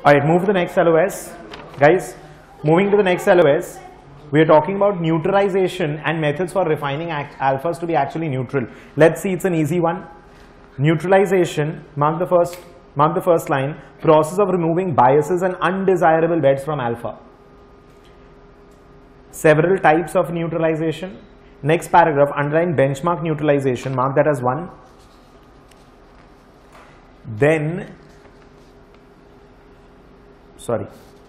Alright, move to the next LOS. Guys, moving to the next LOS, we are talking about neutralization and methods for refining alphas to be actually neutral. Let's see, it's an easy one. Neutralization, mark the first line, process of removing biases and undesirable bets from alpha. Several types of neutralization. Next paragraph, underline benchmark neutralization, mark that as 1. Then, sorry,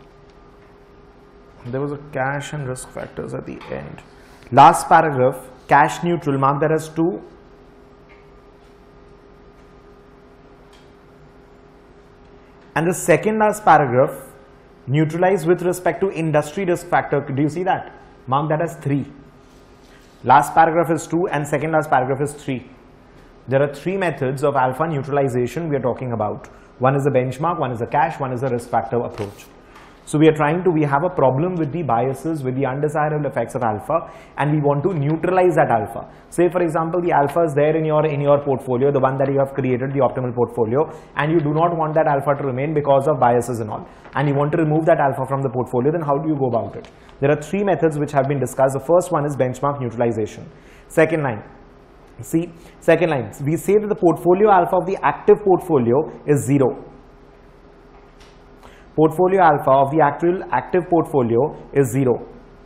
there was a cash and risk factors at the end. Last paragraph, cash neutral, mark that as 2. And the second last paragraph, neutralize with respect to industry risk factor. Do you see that? Mark that as 3. Last paragraph is 2 and second last paragraph is 3. There are 3 methods of alpha neutralization we are talking about. One is a benchmark, one is a cash, one is a risk factor approach. So we have a problem with the biases, with the undesirable effects of alpha, and we want to neutralize that alpha. Say for example, the alpha is there in your portfolio, the one that you have created, the optimal portfolio, and you do not want that alpha to remain because of biases and all, and you want to remove that alpha from the portfolio. Then how do you go about it? There are 3 methods which have been discussed. The first one is benchmark neutralization. Second line, see, second line, we say that the portfolio alpha of the active portfolio is 0. Portfolio alpha of the actual active portfolio is 0.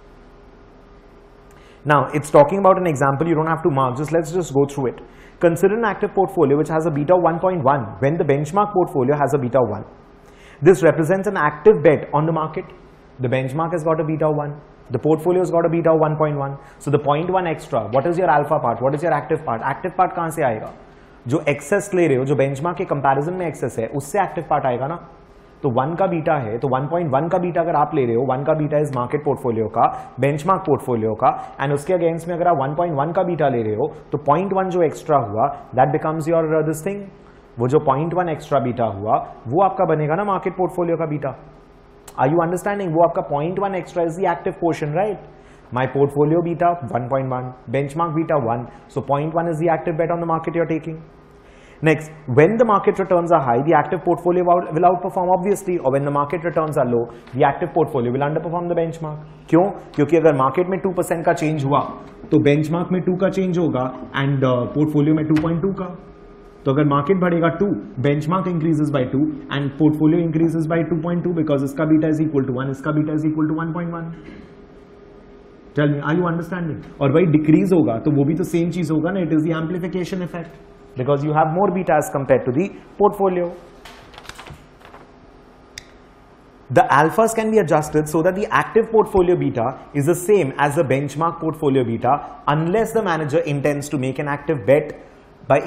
Now, it's talking about an example, you don't have to mark, let's just go through it. Consider an active portfolio which has a beta 1.1 when the benchmark portfolio has a beta 1. This represents an active bet on the market. The benchmark has got a beta 1. The portfolio has got a beta 1.1. So the 0.1 extra, what is your alpha part? What is your active part? Active part कहाँ से आएगा? जो excess ले रहे हो, जो benchmark के comparison में excess है, उससे active part आएगा ना? तो 1 का बीटा है, तो 1.1 का बीटा अगर आप ले रहे हो, 1 का बीटा इज मार्केट पोर्टफोलियो का, बेंचमार्क पोर्टफोलियो का, एंड उसके अगेंस्ट में अगर आप 1.1 का बीटा ले रहे हो, तो 0.1 जो एक्स्ट्रा हुआ, that becomes your this thing. वो जो 0.1 एक्स्ट्रा बीटा हुआ, वो आपका बनेगा ना मार्केट पोर्टफोलियो का बीटा. Are you understanding? वो आपका 0.1 extra is the active portion, right? My portfolio beta 1.1, benchmark beta 1, so 0.1 is the active bet on the market you're taking. Next, when the market returns are high, the active portfolio will outperform obviously, or when the market returns are low, the active portfolio will underperform the benchmark. क्यों? क्योंकि अगर market में 2% का change हुआ, तो benchmark में 2 का change होगा एंड पोर्टफोलियो में 2.2 का. तो अगर मार्केट बढ़ेगा 2, benchmark increases by 2 and portfolio increases by 2.2 because इसका बीटा इज इक्वल टू 1, इसका beta is equal to 1.1. Tell me, are you understanding? और भाई डिक्रीज होगा तो वो भी तो सेम चीज होगा ना, it is the amplification effect. Because you have more beta as compared to the portfolio. The alphas can be adjusted so that the active portfolio beta is the same as the benchmark portfolio beta unless the manager intends to make an active bet by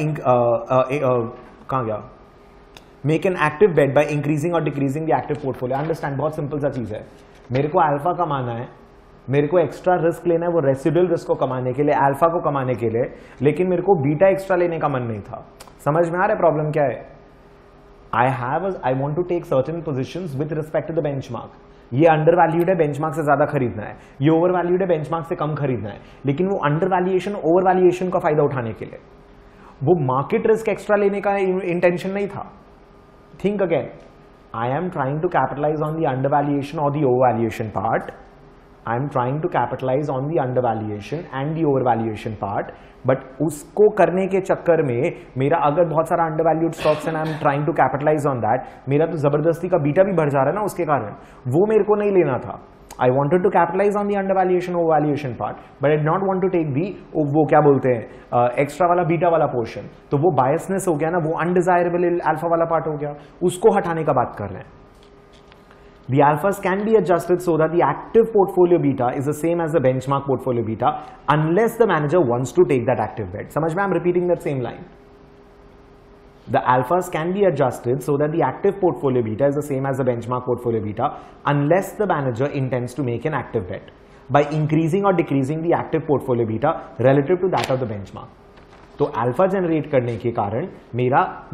make an active bet by increasing or decreasing the active portfolio. Understand, बहुत simple सा चीज है. मेरे को alpha कमाना है, मेरे को एक्स्ट्रा रिस्क लेना है वो रेसिडुअल रिस्क को कमाने के लिए, अल्फा को कमाने के लिए, लेकिन मेरे को बीटा एक्स्ट्रा लेने का मन नहीं था. समझ में आ रहा है प्रॉब्लम क्या है? I want to take certain positions with respect to the benchmark. ये अंडर वैल्यूड है, बेंचमार्क से ज्यादा खरीदना है. ये ओवर वैल्यूड है, बेंचमार्क से कम खरीदना है. लेकिन वो अंडर वैल्यूएशन ओवर वैल्यूएशन का फायदा उठाने के लिए, वो मार्केट रिस्क एक्स्ट्रा लेने का इंटेंशन नहीं था. Think again, I am trying to capitalise on the under valuation और the over valuation part. I am trying to capitalize on the undervaluation and the overvaluation part, but उसको करने के चक्कर में मेरा अगर बहुत सारा undervalued stocks and I am trying to capitalize on that, मेरा तो जबरदस्ती का बीटा भी बढ़ जा रहा है ना उसके कारण. वो मेरे को नहीं लेना था. I wanted to capitalize on the undervaluation overvaluation part, but I did not want to take the वो क्या बोलते हैं एक्स्ट्रा वाला बीटा वाला पोर्शन. तो वो बायसनेस हो गया ना, वो अनडिजायरेबल अल्फा वाला पार्ट हो गया, उसको हटाने का बात कर रहे हैं. The alphas can be adjusted so that the active portfolio beta is the same as the benchmark portfolio beta unless the manager wants to take that active bet. समझ में? I'm repeating that same line. The alphas can be adjusted so that the active portfolio beta is the same as the benchmark portfolio beta unless the manager intends to make an active bet by increasing or decreasing the active portfolio beta relative to that of the benchmark. तो alpha generate करने के कारण मेरा जो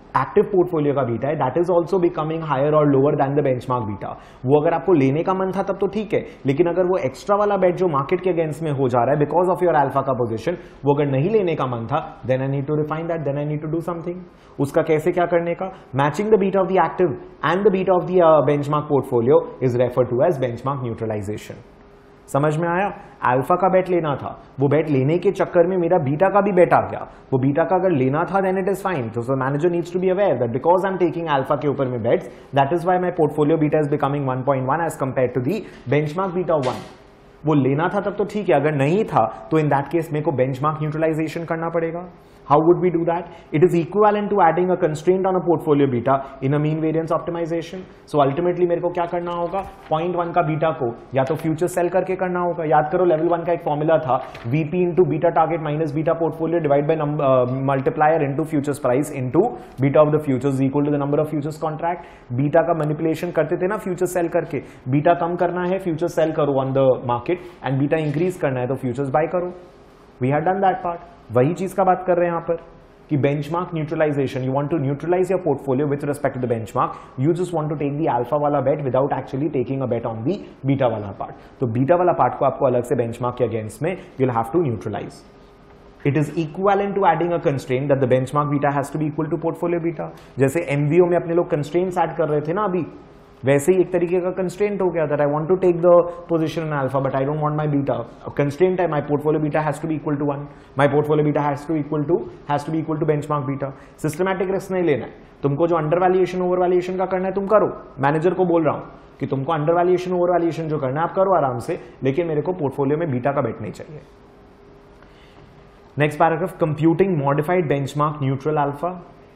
active portfolio का beta है that is also becoming higher और lower than the benchmark beta. वो अगर आपको लेने का मन था तब तो ठीक है, लेकिन अगर वो एक्स्ट्रा वाला बेट जो मार्केट के अगेंस्ट में हो जा रहा है बिकॉज ऑफ योर अल्फा का पोजीशन, वो अगर नहीं लेने का मन था, then I need to refine that, then I need to do something. उसका कैसे क्या करने का, matching the beta of the active and the beta of the benchmark portfolio is refer to as benchmark neutralisation. समझ में आया? Alpha का बेट लेना था, वो बेट लेने के चक्कर में मेरा बीटा का भी बेट आ गया। वो बीटा का अगर लेना था देन इट इज फाइन। तो manager needs to be aware that because I am taking alpha के ऊपर में bets, that is why my portfolio beta is becoming 1.1 as compare to the benchmark beta 1। वो लेना था तब तो ठीक है, अगर नहीं था तो इन दैट केस मेरे को बेंचमार्क न्यूट्रलाइजेशन करना पड़ेगा। How would we do that? It is equivalent to adding a constraint on a portfolio beta in a mean variance optimization. So ultimately मेरे को क्या करना होगा, 0.1 का बीटा को या तो फ्यूचर सेल करके करना होगा। याद करो लेवल 1 का एक फॉर्मूला था, VP into beta target minus beta portfolio divide by multiplier into futures price into beta of the futures equal to the number of futures contract. Beta का मैनिपुलेशन करते थे ना फ्यूचर सेल करके, beta कम करना है future sell करो on the market and beta increase करना है तो फ्यूचर्स बाय करो। We have done that part. वही चीज का बात कर रहे हैं यहां पर कि benchmark neutralisation, you want to neutralise your portfolio with respect to the benchmark, you just want to take the alpha वाला bet without actually taking a bet on the beta वाला पार्ट। तो बीटा वाला part को आपको अलग से benchmark के against में you will have to neutralise. It is equivalent to adding a constraint that the benchmark beta has to be equal to portfolio beta. जैसे एमवीओ में अपने लोग कंस्ट्रेंट्स ऐड कर रहे थे ना अभी, वैसे ही एक तरीके का कंस्ट्रेंट हो गया that I want to take the position in alpha but I don't want my beta. Constraint है my portfolio beta has to be equal to 1, my portfolio beta has to be equal to benchmark beta. Systematic risk नहीं लेना है तुमको, जो under valuation over valuation का करना है तुम करो। मैनेजर को बोल रहा हूं कि तुमको अंडर वैल्यूएशन ओवर वैल्यूएशन जो करना है आप करो आराम से, लेकिन मेरे को पोर्टफोलियो में बीटा का बेट नहीं चाहिए। Next paragraph, computing modified benchmark neutral alpha.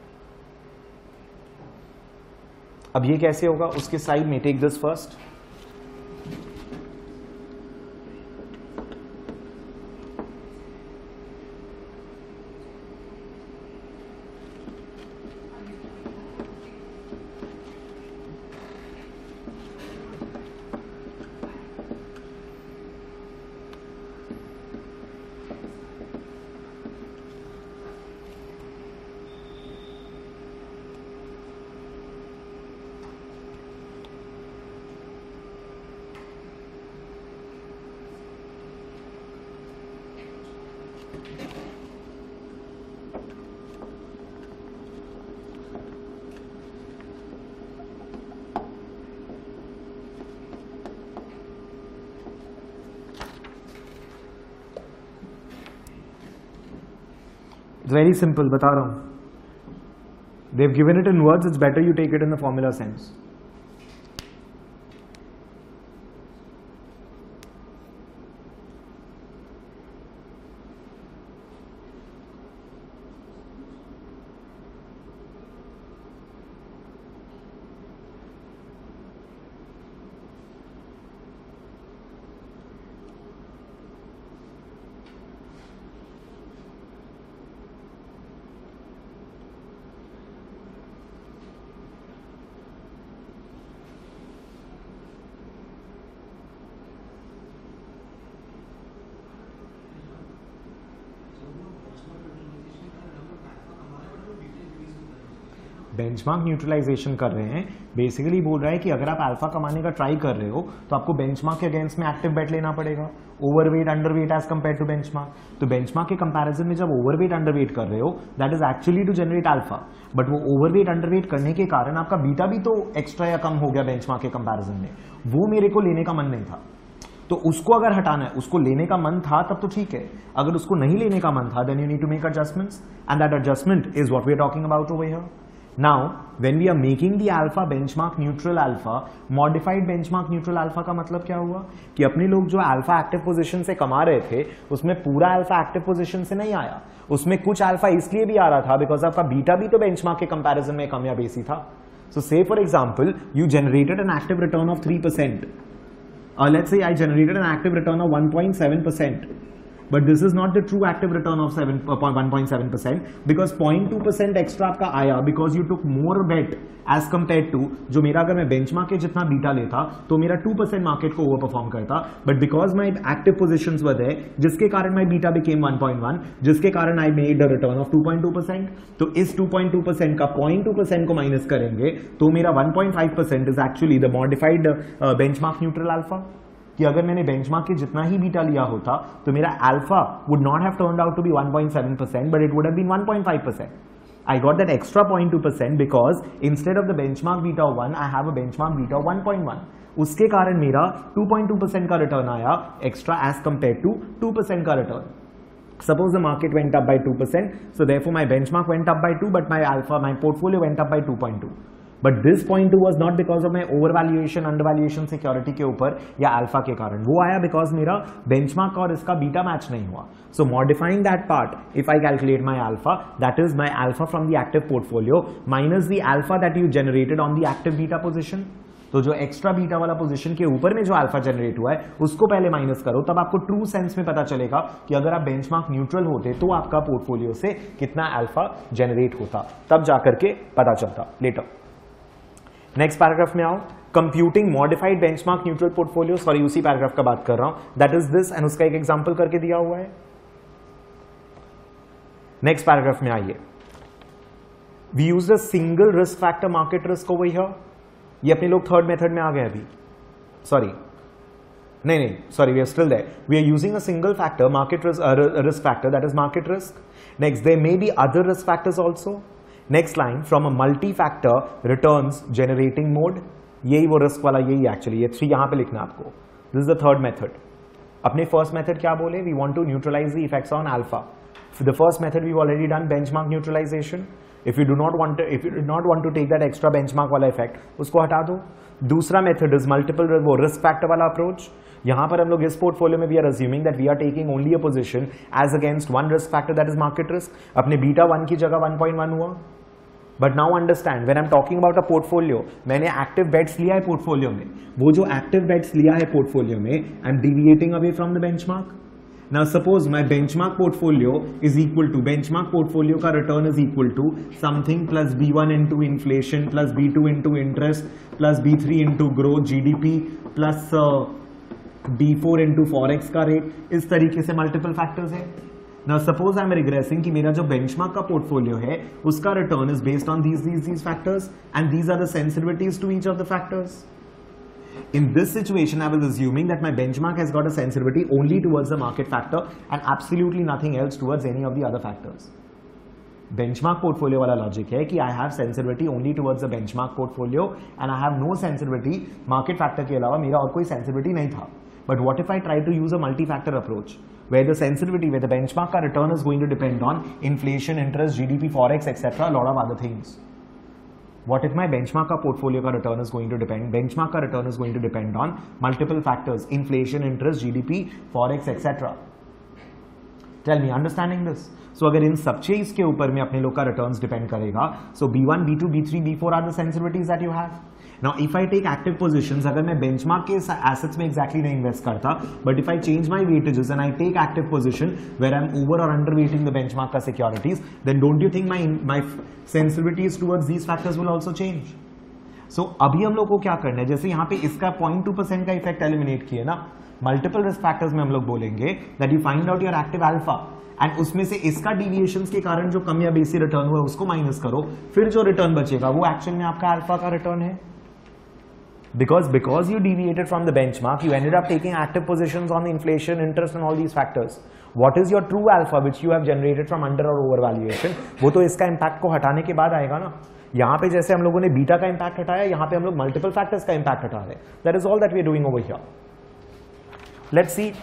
अब ये कैसे होगा उसके साइड में, take this first. Very simple बता रहा हूं, they've given it in words, it's better you take it in the formula sense. Benchmark neutralisation कर रहे हैं, बेसिकली बोल रहा है कि अगर आप अल्फा कमाने का ट्राई कर रहे हो तो आपको बेंचमार्क के अगेंस्ट में एक्टिव बेट लेना पड़ेगा, overweight underweight as compare to benchmark. तो बेंचमार्क के कंपैरिजन में जब ओवरवेट अंडरवेट कर रहे हो that is actually to generate alpha, but वो ओवरवेट अंडरवेट करने के कारण आपका बीटा भी तो एक्स्ट्रा या कम हो गया बेंचमार्क के कंपैरिजन में, वो मेरे को लेने का मन नहीं था। तो उसको अगर हटाना है, उसको लेने का मन था तब तो ठीक है, अगर उसको नहीं लेने का मन था then you need to make adjustments and that adjustment is what we are talking about over here. Now, when we are making the alpha benchmark neutral alpha, modified benchmark neutral alpha का मतलब क्या हुआ कि अपने लोग जो alpha active position से कमा रहे थे उसमें पूरा अल्फा एक्टिव पोजीशन से नहीं आया, उसमें कुछ अल्फा इसलिए भी आ रहा था बिकॉज आपका बीटा भी तो बेंचमार्क के कंपैरिजन में कम या बेसी था। So say for example you generated an active return of 3%, let's say I generated an active return of 1.7%, but this is not the true active return of 1.7% because 0.2% extra आपका आया because you took more bet as compare to जो मेरा, अगर मैं benchmark के जितना beta लेता तो मेरा 2% मार्केट को ओवर परफॉर्म करता, but because my active positions were there जिसके कारण माई बीटा बिकेम 1.1, जिसके कारण I made a return of 2.2%. तो इस 2.2% का 0.2% को माइनस करेंगे तो मेरा 1.5% is actually the modified benchmark neutral alpha. कि अगर मैंने बेंचमार्क के जितना ही बीटा लिया होता तो मेरा alpha would not have turned out to be 1.7%, but it would have been 1.5%. I got that extra 0.2% because instead of the benchmark beta 1, I have a benchmark beta 1.1. उसके कारण मेरा 2.2% का रिटर्न आया extra as compared to 2% का return. Suppose the market went up by 2%, so therefore my benchmark went up by 2, but my alpha, my portfolio went up by 2.2. But this 0.2 was not because of my overvaluation, undervaluation security के ऊपर या alpha के कारण, वो आया because मेरा benchmark और इसका beta match नहीं हुआ. So modifying that part, if I calculate my alpha, that is my alpha from the active portfolio minus the alpha that you generated on the active beta position. तो जो extra beta वाला position के ऊपर में जो alpha generate हुआ है उसको पहले माइनस करो, तब आपको ट्रू सेंस में पता चलेगा कि अगर आप बेंचमार्क न्यूट्रल होते तो आपका पोर्टफोलियो से कितना अल्फा जनरेट होता, तब जाकर के पता चलता लेटर. नेक्स्ट पैराग्राफ में आओ. Computing modified benchmark neutral portfolio, sorry उसी पैराग्राफ का बात कर रहा हूं, दैट इज दिस, एंड उसका एक एग्जांपल करके दिया हुआ है. नेक्स्ट पैराग्राफ में आइए. We use the single risk factor market risk over here. ये अपने लोग थर्ड मेथड में आ गए अभी, सॉरी नहीं sorry, we are still there. We are using a single factor market risk factor, that is market risk. Next there may be other risk factors also. Next line, from a multi factor returns generating mode. यही वो risk वाला, यही actually ये 3 यहां पे लिखना आपको. This is the third method. अपने फर्स्ट मेथड क्या बोले, we want to neutralise the effects on alpha. The first method we already done benchmark neutralisation. If you do not want to take that extra benchmark वाला effect, उसको हटा दो. दूसरा method is multiple वो risk factor वाला approach. यहां पर हम लोग इस पोर्टफोलियो में we are assuming that we are taking only a position as against one risk factor, that is market risk. अपने बीटा 1 की जगह 1.1 हुआ. But now understand, when I am talking about a portfolio, मैंने active bets लिया है portfolio में. वो जो एक्टिव बेट्स लिया है पोर्टफोलियो में, I am deviating away from the benchmark. Now suppose my benchmark portfolio is equal to, benchmark portfolio का return is equal to something plus B1 into inflation plus B2 into interest plus B3 into growth GDP plus B4 into forex का rate. इस तरीके से multiple factors है. Now suppose I am regressing कि मेरा जो benchmark का portfolio है उसका return is based on these factors and these are the sensitivities to each of the factors. In this situation, I was assuming that my benchmark has got a sensitivity only towards the market factor and absolutely nothing else towards any of the other factors. Benchmark portfolio वाला logic है कि I have sensitivity only towards the benchmark portfolio and I have no sensitivity market factor के अलावा मेरा और कोई sensitivity नहीं था. But what if I try to use a multi-factor approach where the sensitivity, where the benchmark का return is going to depend on inflation, interest, GDP, forex, etc. a lot of other things. What if my benchmark का portfolio का return is going to depend, benchmark का return is going to depend on multiple factors, inflation, interest, GDP, forex, etc. Tell me, understanding this? So अगर इन सब चीज के ऊपर में अपने लोग का returns depend करेगा, so B1, B2, B3, B4 are the sensitivities that you have. Now if I take active positions, अगर मैं benchmark के assets में exactly नहीं invest करता, but if I change my weightages and I take active position where I'm over or underweighting the benchmark का securities, then don't you think my sensitivities towards these factors will also change? So अभी हम लोग को क्या करना है, जैसे यहाँ पे इसका 0.2% का इफेक्ट एलिमिनेट किया ना, मल्टीपल रिस्क फैक्टर्स में हम लोग बोलेंगे that you find out your active alpha and उसमें से इसका डिविएशंस के कारण जो कम या बेसी रिटर्न हुआ उसको माइनस करो, फिर जो रिटर्न बचेगा वो एक्चुअल में आपका अल्फा का रिटर्न है. Because you deviated from the benchmark, you ended up taking active positions on the inflation, interest and all these factors. What is your true alpha which you have generated from under or overvaluation? वो तो इसका impact को हटाने के बाद आएगा ना. यहाँ पे जैसे हम लोगों ने बीटा का इम्पैक्ट हटाया, यहाँ पे हम लोग मल्टीपल फैक्टर्स का इम्पैक्ट हटा रहे हैं. That is all that we are doing over here. Let's see.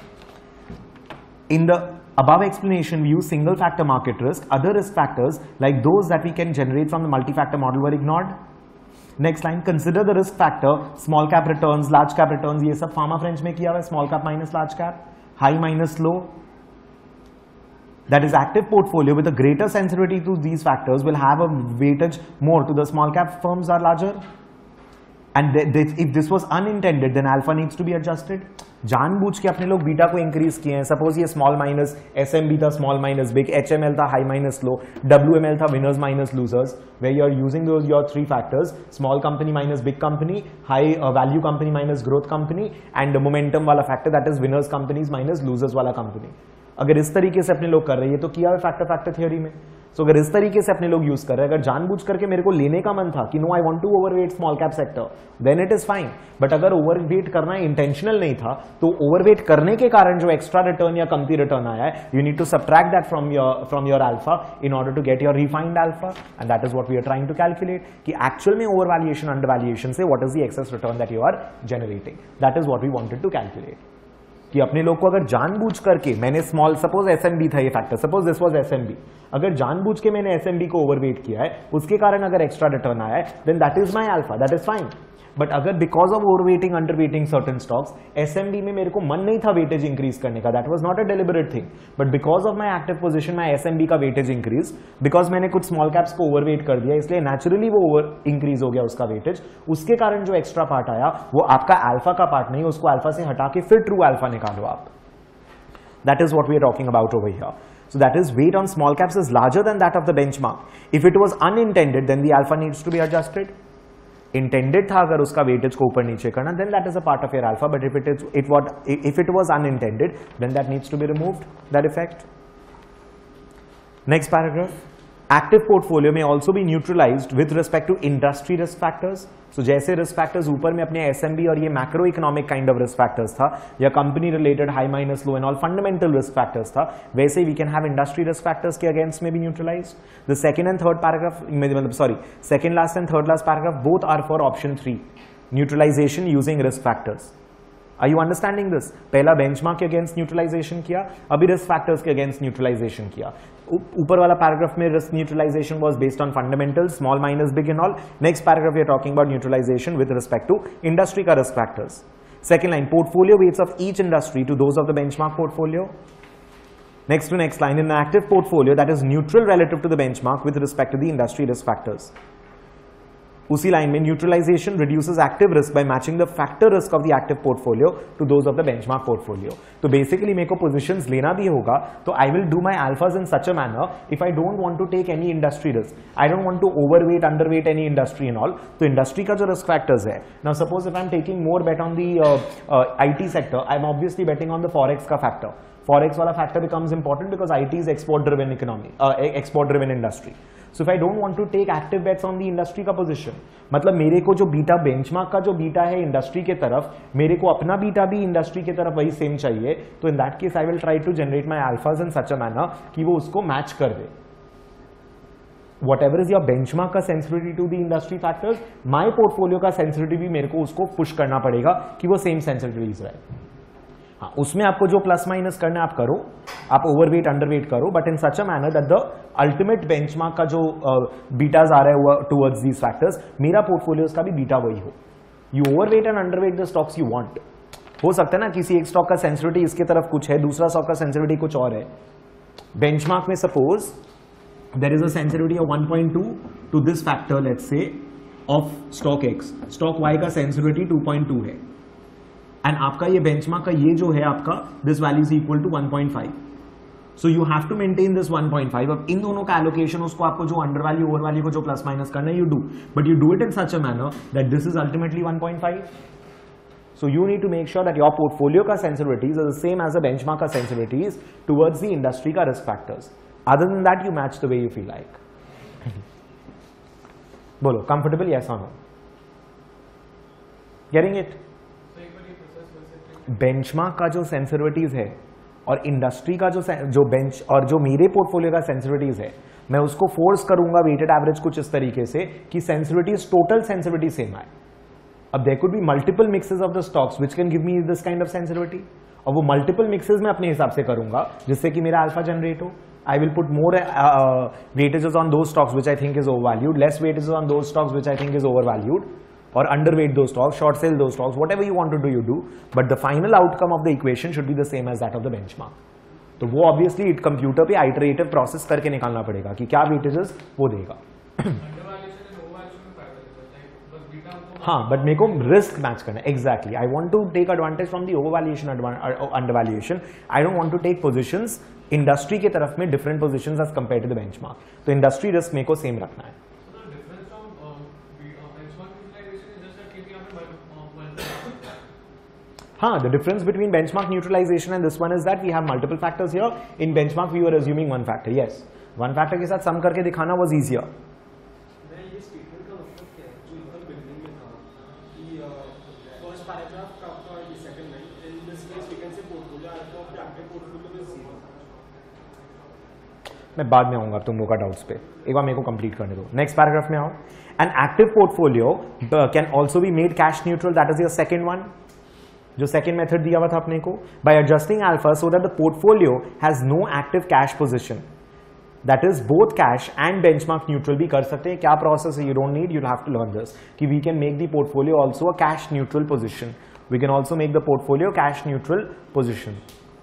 In the above explanation, we use single factor market risk. Other risk factors like those that we can generate from the multi-factor model were ignored. Next line, consider the risk factor, small cap returns, large cap returns. ये सब pharma French में किया हुआ है, small cap minus large cap, high minus low. That is active portfolio with a greater sensitivity to these factors will have a weightage more to the small cap firms are larger. And if this was unintended, then alpha needs to be adjusted. जानबूझ के अपने लोग beta को increase किए हैं. Suppose ये small minus SMB था, small minus big, HML था हाई माइनस लो, WML था winners minus losers, where you are using those your three factors, small company minus big company, high value company minus growth company, and the momentum वाला factor, that is winners companies minus losers वाला company. अगर इस तरीके से अपने लोग कर रहे हैं, ये तो किया है फैक्टर थ्योरी में. सो अगर इस तरीके से अपने लोग यूज कर रहे हैं, अगर जानबूझ करके मेरे को लेने का मन था कि no I want to overweight small cap sector, then it is fine. But अगर ओवरवेट करना इंटेंशनल नहीं था, तो ओवरवेट करने के कारण जो एक्स्ट्रा रिटर्न या कमती रिटर्न आया है, you need to subtract that from your alpha in order to get your refined alpha. And that is what we are trying to calculate कि एक्चुअल में ओवर वैल्यूएशन अंडर वैल्यूएशन से what is the excess return that you are generating. That is what we wanted to calculate. कि अपने लोग को अगर जानबूझ करके मैंने स्मॉल, सपोज SMB था ये factor, suppose this was SMB, अगर जानबूझ के मैंने SMB को ओवरवेट किया है, उसके कारण अगर एक्स्ट्रा रिटर्न आया है, then that is my alpha, that is fine. But अगर because of overweighting underweighting certain stocks, SMB में मेरे को मन नहीं था वेटेज इंक्रीज करने का, that was not a deliberate thing, but because of my active position my SMB का वेटेज इंक्रीज, बिकॉज मैंने कुछ स्मॉल कैप्स को ओवरवेट कर दिया, इसलिए नेचुरली वो ओवर इंक्रीज हो गया उसका वेटेज. उसके कारण जो एक्स्ट्रा पार्ट आया वो आपका अल्फा का पार्ट नहीं, उसको अल्फा से हटा के फिर ट्रू अल्फा निकालो आप. That is what we are talking about over here. So that is weight on small caps is larger than that of the benchmark. If it was unintended, then the alpha needs to be adjusted. Intended था अगर उसका weightage को ऊपर नीचे करना, then that is a part of your alpha. But if it was unintended, then that needs to be removed, that effect. Next paragraph. Active portfolio may also be neutralized with respect to industry risk factors. So जैसे risk factors ऊपर में अपने SMB और ये macro economic kind of risk factors था, या company related high minus low and all fundamental risk factors था, वैसे we can have industry risk factors के against may be neutralized. The second and third paragraph, second last and third last paragraph both are for option 3, neutralization using risk factors. Are you understanding this? पहला benchmark के against neutralisation किया, अभी risk factors के against neutralisation किया. ऊपर वाला paragraph में risk neutralisation was based on fundamentals, small minus big and all. Next paragraph we are talking about neutralisation with respect to industry का risk factors. Second line, portfolio weights of each industry to those of the benchmark portfolio. Next to next line, in an active portfolio that is neutral relative to the benchmark with respect to the industry risk factors. उसी line में neutralisation reduces active risk by matching the factor risk of the active portfolio to those of the benchmark portfolio. तो basically मेरे को positions लेना भी होगा, तो आई will do my alphas in such a manner if I don't want to take any industry risk, I don't want to overweight underweight any industry and all. तो industry का जो रिस्क फैक्टर्स है, now suppose if I am taking more bet on the IT sector, I am obviously betting on the forex का factor. Forex वाला factor becomes important because IT is export driven economy, export driven industry. So if I don't want to take active bets on the industry का position, मतलब मेरे को जो beta benchmark का जो beta है इंडस्ट्री के तरफ, मेरे को अपना बीटा भी इंडस्ट्री के तरफ वही सेम चाहिए, तो in that case I will try to generate my alphas in such a manner कि वो उसको मैच कर दे. Whatever is your benchmark का sensitivity to the industry factors, my portfolio का sensitivity भी मेरे को उसको पुश करना पड़ेगा कि वो सेम sensitivities रहे. हाँ, उसमें आपको जो प्लस माइनस करना है आप करो, आप ओवरवेट अंडरवेट करो, but in such a manner that the ultimate benchmark का जो बीटाज आ रहा है टुवर्ड्स दीज फैक्टर्स, मेरा पोर्टफोलियोज का भी बीटा वही हो. You overweight and underweight the stocks you want. हो सकता है ना किसी एक स्टॉक का सेंसिटिविटी इसके तरफ कुछ है, दूसरा स्टॉक का सेंसिटिविटी कुछ और है. बेंचमार्क में suppose there is a sensitivity of 1.2 to this factor, let's say of stock X, stock Y का सेंसिटिविटी 2.2 है, एंड आपका ये बेंचमार्क का ये जो है आपका this value is equal to 1.5. So you have to maintain this 1.5. अब इन दोनों का एलोकेशन उसको आपको जो अंडर वैल्यू ओवर वैल्यू को जो प्लस माइनस करना है you do, but you do it in such a manner that this is ultimately 1.5. So you need to make sure that your portfolio का sensitivities are the same as a benchmark का sensitivities towards the industry का risk factors. Other than that you match the way you feel like. बोलो comfortable, yes और no? Getting it? Benchmark का जो sensitivities है और industry का जो बेंच और जो मेरे पोर्टफोलियो का सेंसिटिविटीज है, मैं उसको फोर्स करूंगा वेटेड एवरेज कुछ इस तरीके से कि सेंसिटिविटीज टोटल सेंसिटिविटी सेम आए. अब there could be multiple mixes of the stocks which can give me this kind of sensitivity, और वो मल्टीपल मिक्सेस में अपने हिसाब से करूंगा जिससे कि मेरा अल्फा जनरेट हो. I will put more weightages on those stocks which I think is overvalued, less weightages on those stocks which I think is overvalued, or underweight those stocks, short sell those stocks, whatever you want to do you do, but the final outcome of the equation should be the same as that of the benchmark. तो वो obviously it computer पे iterative process करके निकालना पड़ेगा कि क्या weightages वो देगा. हाँ, बट मेरे को रिस्क मैच करना है. Exactly, I want to take advantage from the over valuation, under valuation. I don't want to take positions industry की तरफ में different positions as compare to the benchmark. तो इंडस्ट्री रिस्क मेरे को सेम रखना है. हाँ, the difference between benchmark neutralization and this one is that we have multiple factors here. In benchmark, we were assuming one factor. Yes, one factor के साथ sum करके दिखाना was easier. मैं ये statement का मतलब क्या है जो इधर बिल्डिंग में था कि first paragraph का आपका second line in this case we can say portfolio alpha of the active portfolio is 0. मैं बाद में आऊंगा तुम लोगों का डाउट्स पे. एक बार मेरे को कंप्लीट करने दो. नेक्स्ट पैराग्राफ में आओ. An active portfolio can also be made cash neutral. That is your second one. जो सेकेंड मेथड दिया हुआ था अपने को, by adjusting alpha so that the portfolio has no active cash position. That is both cash and benchmark neutral भी कर सकते हैं. क्या प्रोसेस है, you don't need, you have to learn this कि we can make the portfolio also a cash neutral position. We can also make the portfolio cash neutral position.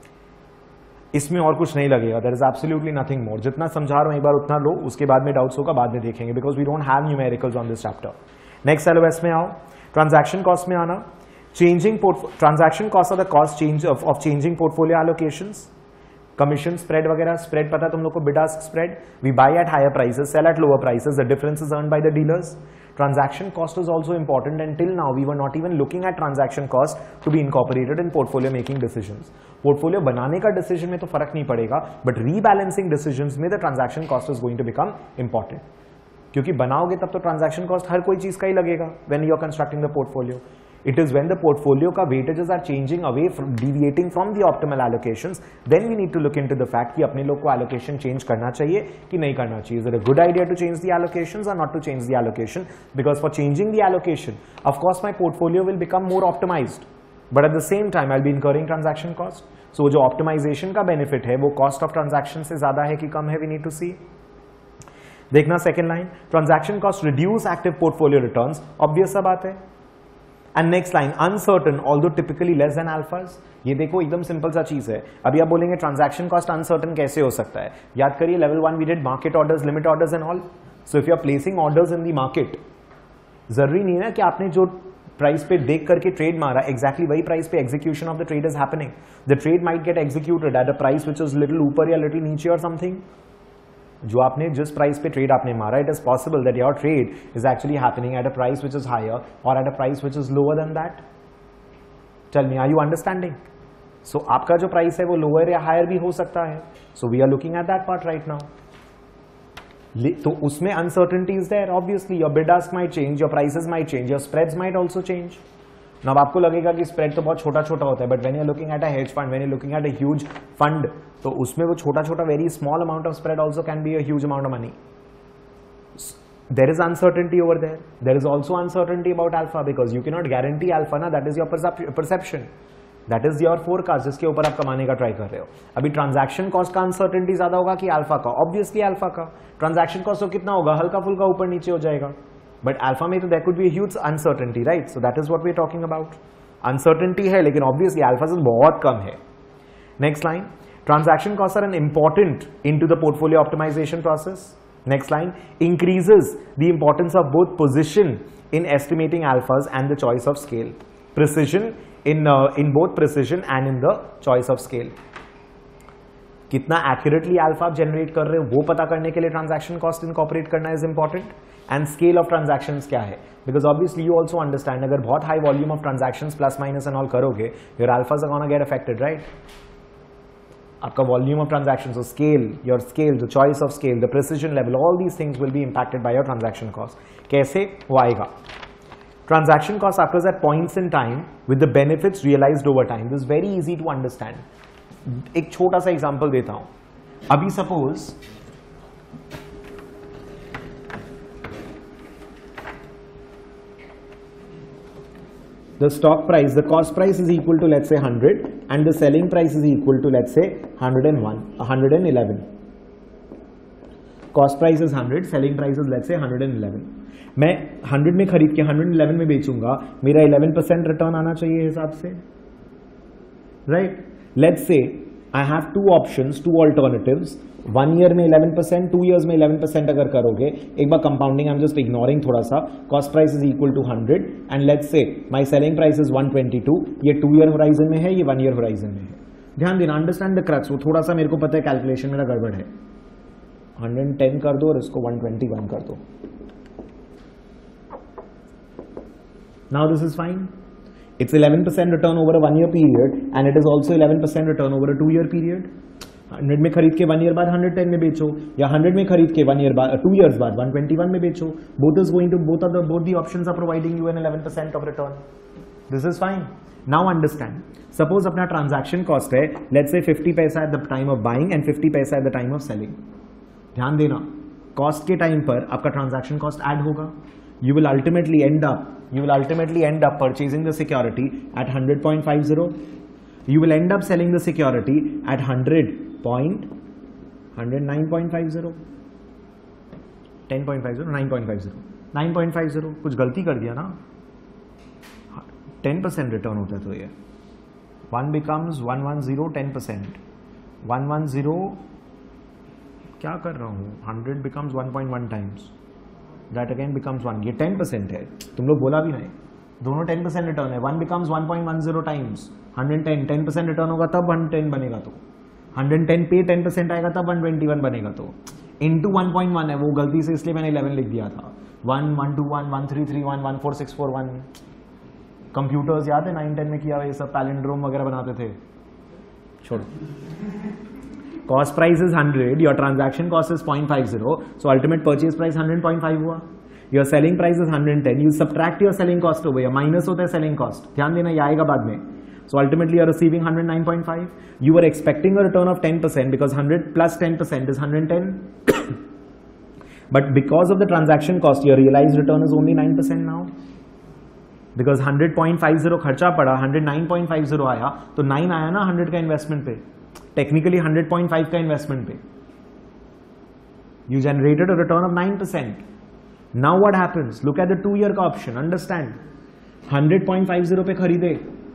इसमें और कुछ नहीं लगेगा. There is absolutely nothing more. जितना समझा रहा हूं एक बार उतना लो, उसके बाद में डाउट्स होगा, बाद में देखेंगे, because we don't have numericals on this chapter. Next LOS में आओ. ट्रांजैक्शन कॉस्ट में आना. Changing transaction costs are the cost change of changing portfolio allocations. Commission spread वगैरह. Spread पता तुम लोग को, bid ask spread. We buy at higher prices, sell at lower prices. The difference is earned by the dealers. Transaction cost is also important. Until now, we were not even looking at transaction cost to be incorporated in portfolio making decisions. Portfolio बनाने का decision में तो फर्क नहीं पड़ेगा, but rebalancing decisions में the transaction cost is going to become important. क्योंकि बनाओगे तब तो transaction cost हर कोई चीज का ही लगेगा when you are constructing the portfolio. It is when the portfolio का weightages are changing away from deviating from the optimal allocations, then we need to look into the fact कि अपने लोग को allocation change करना चाहिए कि नहीं करना चाहिए. Is it a good idea to change the allocations or not to change the allocation? Because for changing the allocation, of course my portfolio will become more optimized, but at the same time I'll be incurring transaction cost. So जो optimization का benefit है वो cost of transaction से ज़्यादा है कि कम है, we need to see. देखना second line, transaction cost reduce active portfolio returns, obvious सा बात है. And next line, uncertain although typically less than alphas. ये देखो एकदम सिंपल सा चीज है. अभी आप बोलेंगे ट्रांजैक्शन कॉस्ट अनसर्टन कैसे हो सकता है? याद करिए level 1 we did market orders, limit orders and all. So if you are placing orders in the market, जरूरी नहीं है कि आपने जो प्राइस पे देख करके ट्रेड मारा एग्जैक्टली वही प्राइस पे execution of the trade is happening. The trade might get executed at a price which is little ऊपर या लिटिल नीचे और समथिंग. जो आपने जिस प्राइस पे ट्रेड आपने मारा, it is possible that your trade is actually happening at a price which is higher और at a price which is lower than that. Tell me, are you understanding? So आपका जो price है वो lower या higher भी हो सकता है. So we are looking at that part right now. तो उसमें uncertainty is there. Obviously your bid ask might change, your prices might change, your spreads might also change. Now आपको लगेगा कि स्प्रेड तो बहुत छोटा छोटा होता है, but when you are looking at a hedge fund, when you looking at a huge fund, तो उसमें वो छोटा छोटा very small amount of spread also can be a huge amount of money. There is uncertainty over there. There is also uncertainty about alpha because you cannot guarantee alpha ना. That is your perception. That is your forecast जिसके ऊपर आप कमाने का try कर रहे हो. अभी ट्रांजैक्शन कॉस्ट का अनसर्टेनिटी ज्यादा होगा कि अल्फा का? ऑब्वियसली अल्फा का. ट्रांजैक्शन कॉस्ट तो कितना होगा? हल्का फुल्का ऊपर नीचे हो जाएगा. बट अल्फा में तो there could be huge uncertainty, right? So that is what we are talking about. Uncertainty है लेकिन ऑब्वियसली अल्फा से बहुत कम है. Next line, transaction cost are an important into the portfolio optimization process. Next line, increases the importance of both position in estimating alphas and the choice of scale. Precision in both precision and in the choice of scale. कितना accurately alpha आप generate कर रहे हो वो पता करने के लिए transaction cost incorporate करना is important. And scale of transactions क्या है? Because obviously you also understand अगर बहुत high volume of transactions plus minus and all करोगे, your alphas are gonna get affected, right? आपका volume of transaction, so scale, your scale, the choice of scale, the precision level, all these things will be impacted by your transaction cost. कैसे वो आएगा? Transaction cost occurs at points in time with the benefits realized over time. This is very easy to understand. एक छोटा सा example देता हूं. अभी suppose the stock price, the cost price is equal to let's say 100 and the selling price is equal to let's say 111. Cost price is 100, selling price is let's say 111. मैं 100 में खरीद के 111 में बेचूंगा, मेरा 11% रिटर्न आना चाहिए हिसाब से, right? Let's say I have two options, two alternatives, 1 year में 11%, 2 ईयर्स में 11% अगर करोगे, एक बार compounding I am just ignoring थोड़ा सा, cost price is equal to 100 and let's say my selling price is 122, ये 2 ईयर होराइजन में है, ये 1 ईयर होराइजन में है। ध्यान देना, अंडरस्टैंड द क्रक्स। वो थोड़ा सा मेरे को पता है कैलकुलेशन मेरा गड़बड़ है, 110 कर दो और इसको 121 कर दो। Now this is fine. It's 11% return over a 1 year period and it is also 11% return over a 2 year period. 100 में खरीद के 1 ईयर बाद 110 में बेचो, या 100 में खरीद के 1 ईयर बाद 2 ईयर्स बाद 121 में बेचो। both the options are providing you an 11% of return. This is fine. Now understand. Suppose अपना transaction cost है, let's say 50 पैसा at the time of buying and 50 पैसा at the time of selling. ध्यान देना, cost के time पर आपका transaction cost add होगा. You will ultimately end up purchasing the security at 100.50. You will end up selling the security at 109.50, 10.50, 9.50. कुछ गलती कर दिया ना, 10% रिटर्न होता है तो ये 1 becomes 110, 10%, 110 क्या कर रहा हूँ, 100 becomes 1.1 times. That again becomes 1. ये 10% है, तुम लोग बोला भी नहीं, दोनों 10% रिटर्न है। 1 becomes 1.10 times 110, 10% रिटर्न होगा तब 110 बनेगा, तो 110 पे 10% आएगा तब 121 बनेगा, तो इंटू 1.1 है, वो गलती से इसलिए मैंने 11 लिख दिया था। 1.121, 1.331, 1.4641। कंप्यूटर्स याद है 9-10 में किया हुआ ये सब, पैलिंड्रोम वगैरह बनाते थे, छोड़ो। Cost price is 100, your transaction cost is 0.50, so ultimate purchase price 100.5 हुआ। Your selling price is 110, you subtract your selling cost over here, minus होता है selling cost, ध्यान देना ये आएगा बाद में। So ultimately you are receiving 109.5. You were expecting a return of 10% because 100 plus 10% is 110. But because of the transaction cost, your realized return is only 9% now. Because 100.50 खर्चा पड़ा, 109.50 आया, तो 9 आया ना 100 का इन्वेस्टमेंट पे, टेक्निकली 100.5 का इन्वेस्टमेंट पे। You generated a return of 9%. Now what happens? Look at the 2 year का ऑप्शन, अंडरस्टैंड। 100.50 पे खरीदे,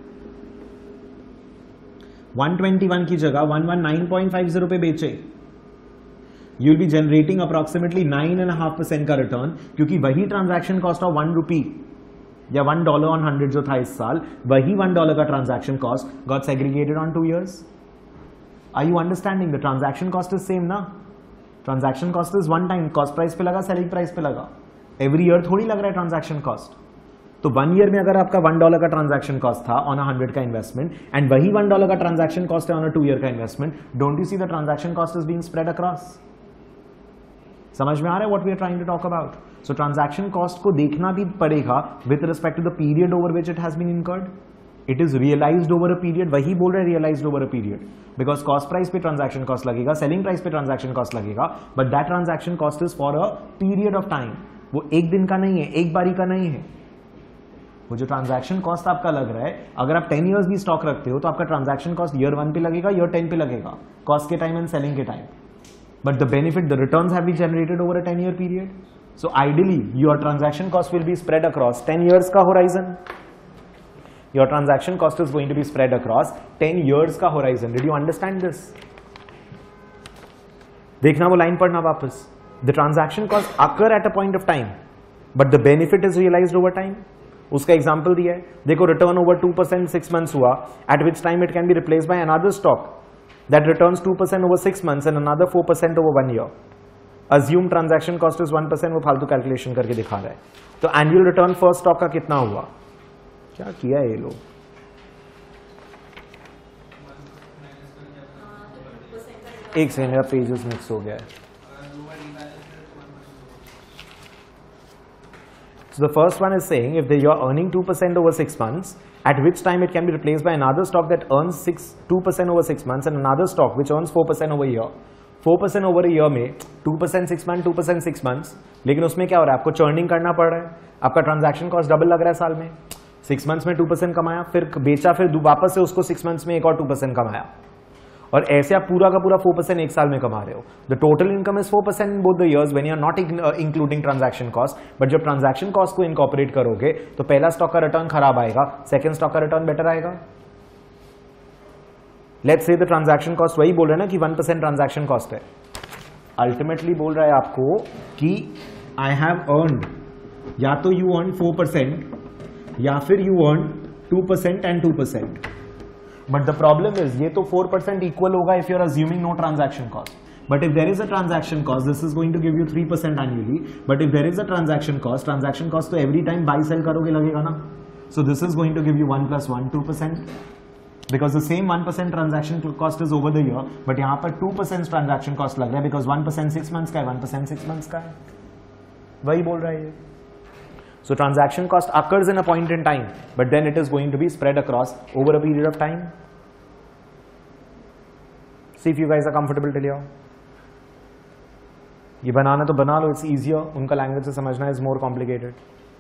121 की जगह 119.50 पे बेचे, you will be generating approximately 9.5% का रिटर्न, क्योंकि वही ट्रांजैक्शन कॉस्ट ऑफ 1 रुपी या $1 on 100 जो था इस साल, वही $1 का transaction cost got segregated on 2 years. Are you understanding? The transaction cost is same ना, transaction cost is one time, cost price पे लगा, सेलिंग प्राइस पे लगा, एवरी ईयर थोड़ी लग रहा है ट्रांजैक्शन कॉस्ट। तो 1 ईयर में अगर आपका $1 का ट्रांजैक्शन कॉस्ट था ऑन 100 का इन्वेस्टमेंट, एंड वही $1 का ट्रांजैक्शन कॉस्ट है ऑन 2 ईयर का investment, don't you see the transaction cost is being spread across? समझ में आ रहा है what we are trying to talk about? So transaction cost को देखना भी पड़ेगा with respect to the period over which it has been incurred. It is realized over a period, वही बोल रहे हैं realized over a period, because cost price पे transaction cost लगेगा, सेलिंग प्राइस पे ट्रांजैक्शन कॉस्ट लगेगा, but that transaction cost is for a period of time. वो एक दिन का नहीं है, एक बारी का नहीं है। वो जो ट्रांजैक्शन कॉस्ट आपका लग रहा है, अगर आप 10 ईयर्स भी स्टॉक रखते हो तो आपका ट्रांजैक्शन कॉस्ट ईयर 1 पे लगेगा, ईयर 10 पे लगेगा, कॉस्ट के टाइम एंड सेलिंग के time, but the benefit, the returns have been generated over a 10-year period. So ideally your transaction cost will be spread across 10 years ka horizon. Your transaction cost is going to be spread across 10 years ka horizon. Did you understand this? देखना वो line पढ़ना वापस। The transaction cost occur at a point of time, but the benefit is realized over time. उसका example दिया है, देखो return over 2% 6 months हुआ, at which time it can be replaced by another stock that returns 2% over 6 months and another 4% over 1 year. Assume transaction cost is 1%, वो फालतू calculation करके दिखा रहा है। तो एनुअल रिटर्न फर्स्ट स्टॉक का कितना हुआ? क्या किया ये लोग? एक सेकंड, मेरा पेजेस मिक्स हो गया है। So the first one is saying if you are earning 2% over 6 months, at which time it can be replaced by another stock that earns 2% over 6 months and another stock which earns 4% over a year. 4% over a year में 2% 6 months, 2% 6 months, लेकिन उसमें क्या हो रहा है? आपको churning करना पड़ रहा है, आपका ट्रांजैक्शन कॉस्ट डबल लग रहा है साल में। 6 months में 2% कमाया, फिर बेचा, फिर वापस से उसको 6 months में एक और 2% कमाया, और ऐसे आप पूरा का पूरा 4% एक साल में कमा रहे हो। The total income is 4% in both the years when you are not including transaction cost. But जब ट्रांजैक्शन कॉस्ट को इनकॉर्पोरेट करोगे तो पहला स्टॉक का रिटर्न खराब आएगा, सेकंड स्टॉक का रिटर्न बेटर आएगा। Let's say the transaction cost, वही बोल रहे हैं ना कि 1% ट्रांजैक्शन कॉस्ट है, अल्टीमेटली बोल रहा है आपको कि आई हैव अर्नड, या तो यू अर्न 4% या फिर you earn 2% and 2%. But the problem is ये तो 4% इक्वल होगा if you are assuming no transaction cost. But if there is a transaction cost, this is going to give you 3% annually. But if there is a transaction cost तो every time buy sell करोगे लगेगा ना. So this is going to give you 1 plus 1, 2%. Because the same 1% transaction cost is over the year, but यहाँ पर 2% transaction cost लग रहा है because 1% 6 months का है, 1% 6 months का है. वही बोल रहा है ये. So transaction cost occurs in a point in time, but then it is going to be spread across over a period of time. See if you guys are comfortable till here. ये बनाना तो बना लो, it's easier. उनका language से समझना is more complicated.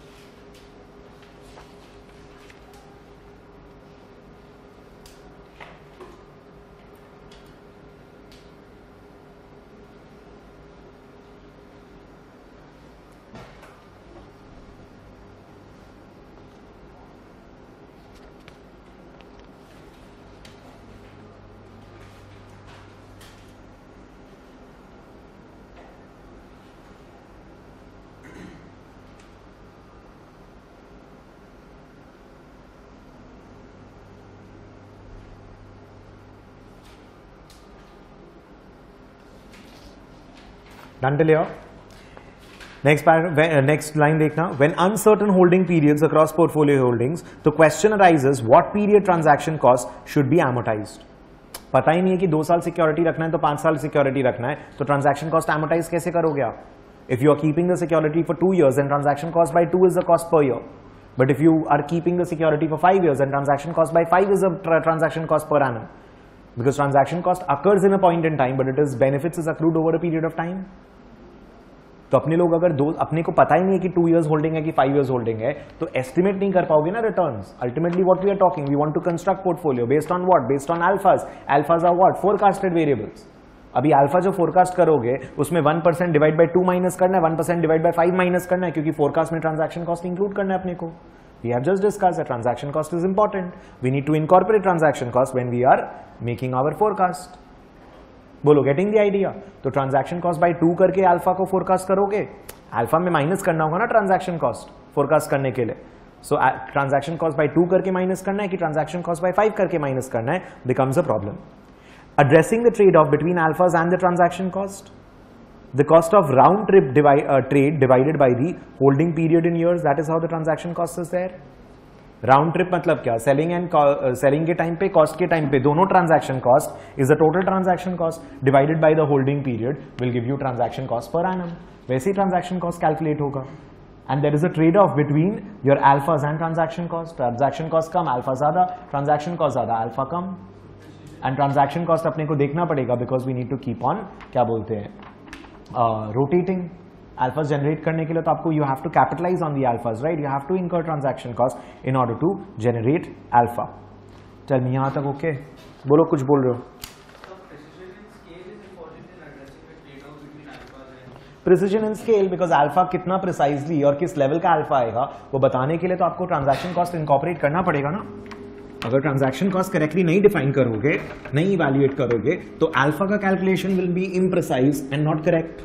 Done till here? Next line देखना. When uncertain holding periods across portfolio holdings, the question arises what period transaction cost should be amortized. पता ही नहीं है कि 2 साल सिक्योरिटी रखना है तो 5 साल सिक्योरिटी रखना है, तो ट्रांजैक्शन कॉस्ट एमोटाइज कैसे करोगे आप? If you are keeping the security for 2 years, then transaction cost by 2 is the cost per year. But if you are keeping the security for 5 years, then transaction cost by 5 is the transaction cost per annum. Because transaction cost occurs in a point in time, but it is benefits is accrued over a period of time. तो अपने लोग अगर अपने को पता ही नहीं है कि 2 years होल्डिंग है कि 5 years होल्डिंग है, तो एस्टिमेट नहीं कर पाओगे ना returns. Ultimately what we are talking, we want to construct portfolio based on what, based on alphas. Alphas are what, forecasted variables. अभी अल्फा जो फोरकास्ट करोगे उसमें 1% डिवाइड बाय 2 माइनस करना है, 1% डिवाइड बाय 5 माइनस करना है, क्योंकि फोरकास्ट में ट्रांजैक्शन कॉस्ट इंक्लूड करना है अपने को. We have just discussed that transaction cost is important. We need to incorporate transaction cost when we are making our forecast. बोलो, गेटिंग द आइडिया? तो ट्रांजैक्शन कॉस्ट बाय 2 करके alpha को forecast करोगे, alpha में माइनस करना होगा ना transaction cost forecast करने के लिए. सो ट्रांजैक्शन कॉस्ट बाय 2 करके माइनस करना है कि ट्रांजैक्शन कॉस्ट बाय 5 करके माइनस करना है, becomes a problem. Addressing the trade-off between alphas and the transaction cost, the cost of round-trip trade divided by the holding period in years, that is how the transaction cost is there. Round trip मतलब क्या? Selling के time पे, cost के time पे, दोनों transaction cost is the total transaction cost divided by the holding period will give you transaction cost per annum. वैसे ही transaction cost calculate होगा. And there is a trade off between your alphas and transaction cost. Transaction cost कम, alpha ज्यादा, transaction cost ज्यादा, alpha कम. And transaction cost अपने को देखना पड़ेगा because we need to keep on, क्या बोलते हैं, रोटेटिंग. अल्फास जनरेट करने के लिए तो आपको you have to capitalise on the alphas, right? You have to incur transaction cost in order to generate alpha. चल यहाँ तक ओके? बोलो, कुछ बोल रहे हो? Precision in scale, because alpha कितना प्रिसाइजली और किस लेवल का अल्फा आएगा वो बताने के लिए तो आपको ट्रांजैक्शन कॉस्ट इनकॉर्पोरेट करना पड़ेगा ना. अगर ट्रांजैक्शन कॉस्ट करेक्टली नहीं डिफाइन करोगे, नहीं इवैल्यूएट करोगे, तो अल्फा का calculation will be imprecise and not correct.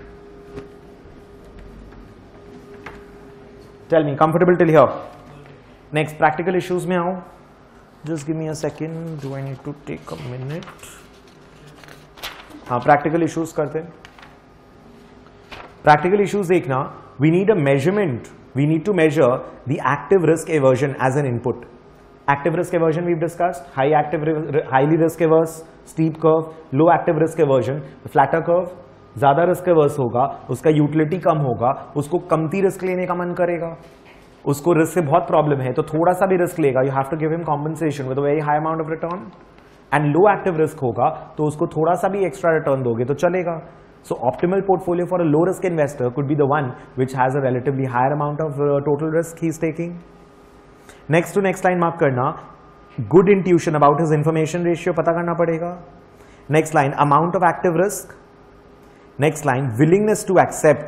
Tell me, comfortable till here? Next, practical issues में आओ. Just give me a second. Do I need to take a minute? हाँ, practical issues करते हैं. Practical issues देखना. We need a measurement. We need to measure the active risk aversion as an input. Active risk aversion we've discussed. Highly risk averse, steep curve, low active risk aversion, flatter curve. ज्यादा risk averse होगा, उसका utility कम होगा, उसको कमती risk लेने का मन करेगा, उसको रिस्क से बहुत प्रॉब्लम है तो थोड़ा सा भी रिस्क लेगा, you have to give him compensation with a very high amount of return. And low active risk होगा तो उसको थोड़ा सा भी एक्स्ट्रा रिटर्न दोगे तो चलेगा. So optimal portfolio for a low risk investor could be the one which has a relatively higher amount of total risk he is taking. Next to next line mark करना. Good intuition about his information ratio पता करना पड़ेगा. Next line, amount of active risk. Next line, willingness to accept.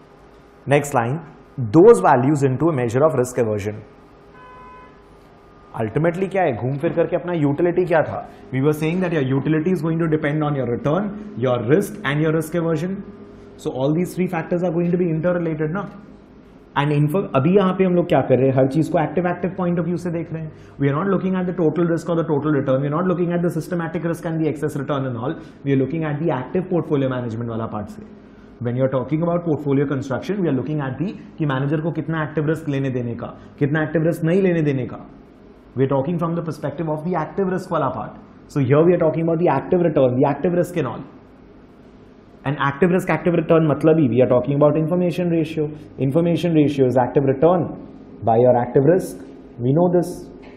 Next line, those values into a measure of risk aversion. Ultimately क्या है, घूम फिर करके अपना यूटिलिटी क्या था, we were saying that your utility is going to depend on your return, your risk and your risk aversion. So all these 3 factors are going to be inter related ना. And अभी यहाँ पे हम लोग क्या कर रहे हैं, हर चीज को एक्टिव पॉइंट ऑफ व्यू से देख रहे हैं. We are not looking at the total risk और the total return, we are not looking at the systematic risk and the excess return and all, we are looking at the active portfolio management वाला part से. When you are talking about portfolio construction, we are looking at the कि manager को कितना active risk लेने देने का, कितना active risk नहीं लेने देने का. We are talking from the perspective of the active risk वाला part. So here we are talking about the active return, the active risk and all. And active risk, active return मतलब ही we are talking about information ratio. Information ratio is active return by your active risk. We know this.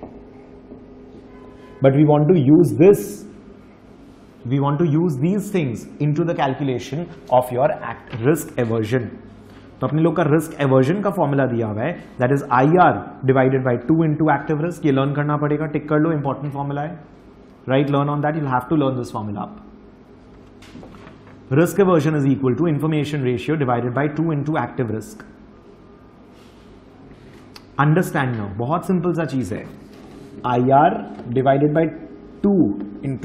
But we want to use this. We want to use these things into the calculation of your risk aversion. तो अपने लोग का risk aversion का formula दिया हुआ है, that is IR divided by 2 into active risk. ये learn करना पड़ेगा, टिक कर लो, इंपॉर्टेंट फॉर्मूला है. Right, learn on that, you have to learn this formula. Risk aversion is equal to information ratio divided by 2 into active risk. Understand now, बहुत simple सा चीज है. IR divided by 2 into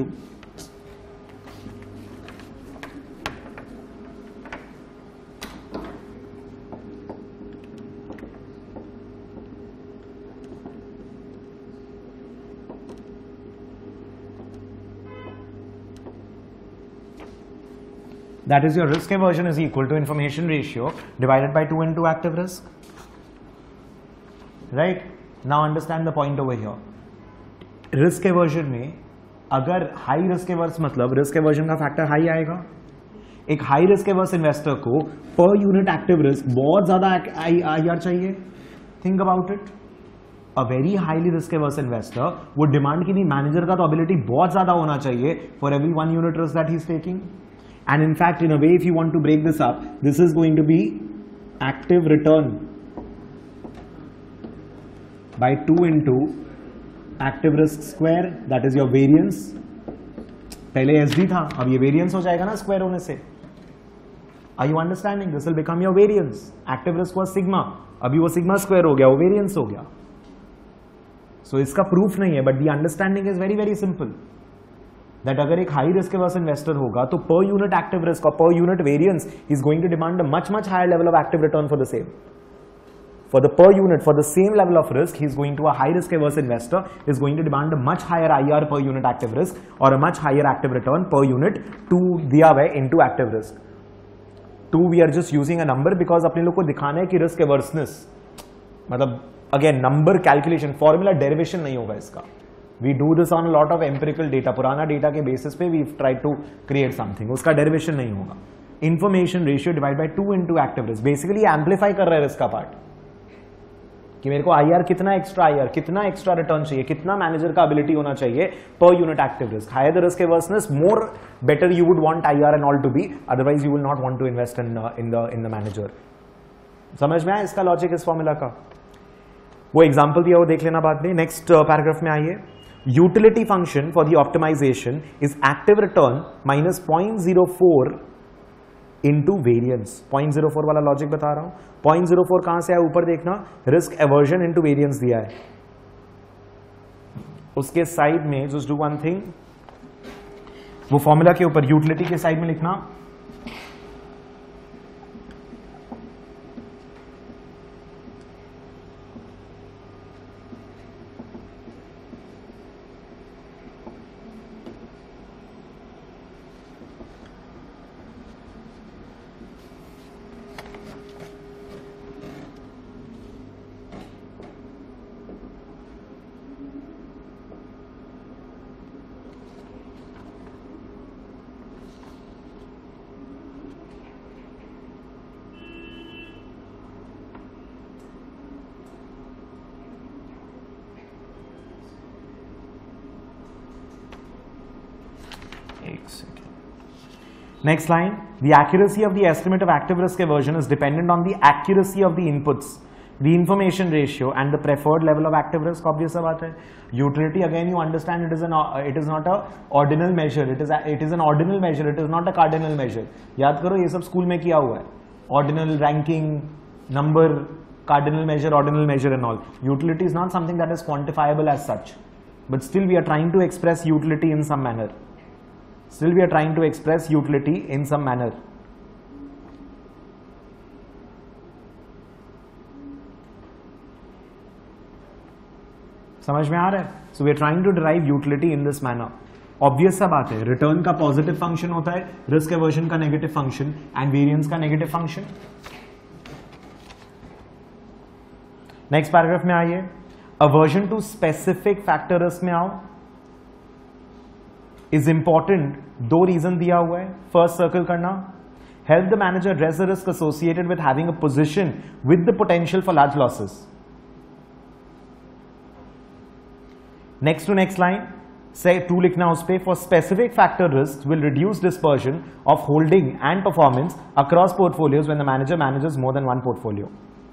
that is your risk aversion is equal to information ratio divided by 2 into active risk. Right? Now understand the point over here. Risk aversion में अगर high risk averse मतलब risk aversion का factor high आएगा. एक high risk averse investor को per unit active risk बहुत ज़्यादा IR चाहिए. Think about it. A very highly risk averse investor would demand कि नहीं, मैनेजर का तो ability बहुत ज़्यादा होना चाहिए for every 1 unit risk that he is taking. And in fact, in a way, if you want to break this up, this is going to be active return by 2 into active risk square, that is your variance. पहले SD था, अब ये variance हो जाएगा ना square होने से. Are you understanding? This will become your variance. Active risk was sigma, अभी वो sigma square हो गया, वो variance हो गया. So इसका proof नहीं है, but the understanding is very very simple. That अगर एक हाई रिस्क एवर्स इन्वेस्टर होगा तो पर यूनिट एक्टिव रिस्क और per unit variance is going to demand a much higher level of active return for the same. For the per unit, for the same level of risk, he is going to a high risk averse investor is going to demand a much higher IR per unit active risk or a much higher active return per unit to दिया हुआ है into active risk. 2 we are just using a number because अपने लोग को दिखाना है कि risk averseness मतलब again number calculation formula derivation नहीं होगा इसका. We do this on a lot of empirical data. पुराना डेटा के बेसिस पे we try to create something. उसका डेरिवेशन नहीं होगा. Information ratio divided by 2 into active risk. Basically amplify कर रहा है रिस्क का पार्ट कि मेरे को IR कितना एक्स्ट्रा IR, कितना एक्स्ट्रा रिटर्न चाहिए, कितना मैनेजर का एबिलिटी होना चाहिए per unit active risk. Higher the risk averseness, more better you would want IR and all to be, otherwise you will not want to invest in the manager. समझ में आया इसका logic इस formula का? वो example दिया वो देख लेना बाद में. नेक्स्ट पैराग्राफ में आइए. Utility function for the optimization is active return minus 0.04 into variance. 0.04 वाला लॉजिक बता रहा हूं. 0.04 कहां से आया ऊपर देखना, रिस्क एवर्जन इनटू वेरिएंस दिया है. उसके साइड में जस्ट डू वन थिंग, वो फॉर्मूला के ऊपर यूटिलिटी के साइड में लिखना Next line, the accuracy of the estimate of active risk aversion is dependent on the accuracy of the inputs, the information ratio and the preferred level of active risk. Obvious सा बात है. Utility again you understand it is not a ordinal measure, it is an ordinal measure, it is not a cardinal measure. याद करो ये सब school में किया हुआ है. Ordinal, ranking, number, cardinal measure, ordinal measure and all. Utility is not something that is quantifiable as such, but still we are trying to express utility in some manner. Still we are trying to express utility in some manner. समझ में आ रहा है? So we are trying to derive utility in this manner. Obvious सा बात है, return का positive function होता है, रिस्क एवर्जन का नेगेटिव फंक्शन एंड वेरिएंस का नेगेटिव फंक्शन. नेक्स्ट पैराग्राफ में आइए. Aversion to specific factor risk में आओ. Is important. दो रीजन दिया हुआ है. फर्स्ट सर्कल करना. Help the manager address the risk associated with having a position with the potential for large losses. Next to next line से 2 लिखना उस पे. For specific factor risk will reduce dispersion of holding and performance across portfolios when the manager manages more than one portfolio.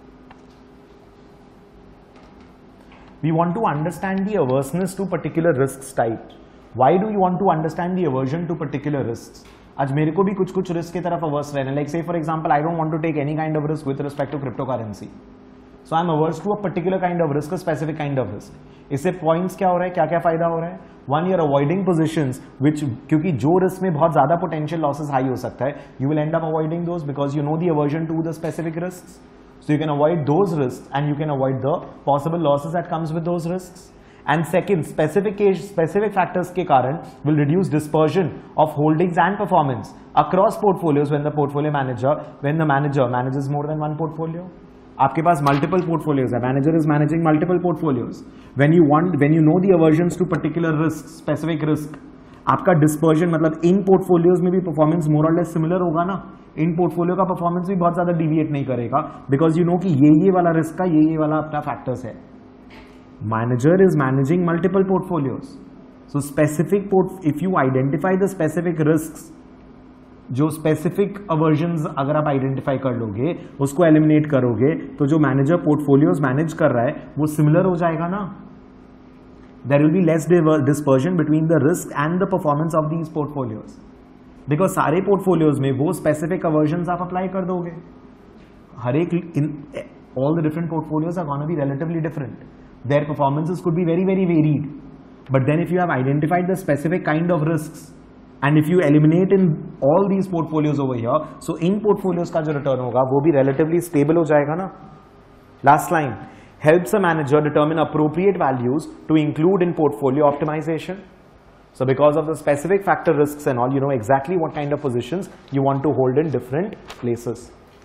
We want to understand the averseness to particular risks type. Why do you want to understand the aversion to particular risks? आज मेरे को भी कुछ risk की तरफ averse रहना. Like say for example, I don't want to take any kind of risk with respect to cryptocurrency. So I'm averse to a particular kind of risk, a specific kind of risk. इससे points क्या हो रहा है, क्या क्या फायदा हो रहा है? One, you're avoiding positions which, क्योंकि जो risk में बहुत ज्यादा potential losses high हो सकता है, you will end up avoiding those because you know the aversion to the specific risks. So you can avoid those risks and you can avoid the possible losses that comes with those risks. And second, specific factors के कारण will reduce dispersion of holdings and performance across portfolios when the manager manages more than one portfolio. आपके पास multiple portfolios है, manager is managing multiple portfolios. When you know the aversions to particular risks, specific risk, आपका dispersion मतलब इन portfolios में भी performance मोर और less similar होगा ना. इन पोर्टफोलियो का परफॉर्मेंस भी बहुत ज्यादा डिविएट नहीं करेगा बिकॉज यू नो कि ये वाला रिस्क का ये वाला अपना फैक्टर्स है. Manager is managing multiple portfolios. So specific if you identify the specific risk, जो स्पेसिफिक अवर्जन्स अगर आप आइडेंटिफाई कर लोगे, उसको एलिमिनेट करोगे, तो जो मैनेजर पोर्टफोलियोज मैनेज कर रहा है वो सिमिलर हो जाएगा ना. There will be less dispersion between the risk and the performance of these portfolios. Because सारे portfolios में वो specific aversions आप apply कर दोगे. हर एक all the different portfolios are going to be relatively different. Their performances could be very very varied. But then if you have identified the specific kind of risks and if you eliminate in all these portfolios over here, so in portfolios का जो return होगा वो भी relatively stable हो जाएगा ना. Last line. Helps a manager determine appropriate values to include in portfolio optimization. So because of the specific factor risks and all, you know exactly what kind of positions you want to hold in different places.